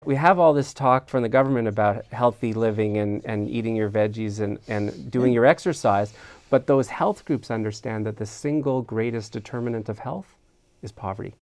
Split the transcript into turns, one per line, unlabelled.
We have all this talk from the government about healthy living and eating your veggies and doing your exercise, but those health groups understand that the single greatest determinant of health is poverty.